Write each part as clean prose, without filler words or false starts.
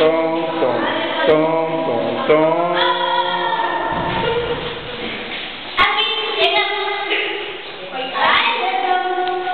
tom, tom, tom, tom, tom. Aqui, chegamos. Ai, chegamos.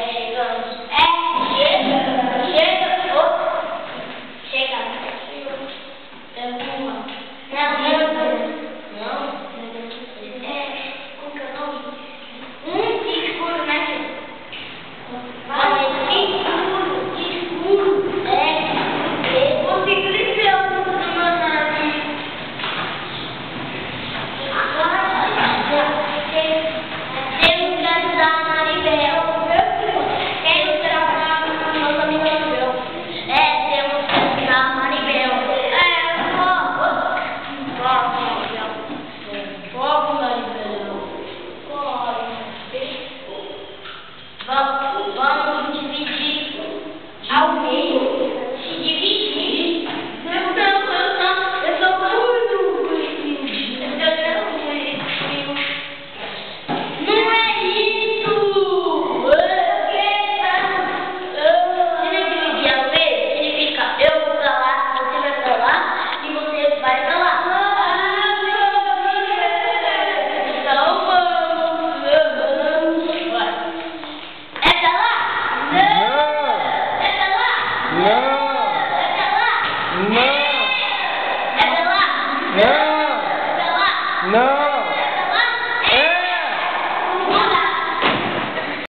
Vamos dividir ao meio. Se dividir. Eu sou muito bonitinho. Não é isso! Se não dividir ao meio, significa eu vou pra lá, você vai pra lá e você vai pra lá. Não! Não! É pra lá? Não!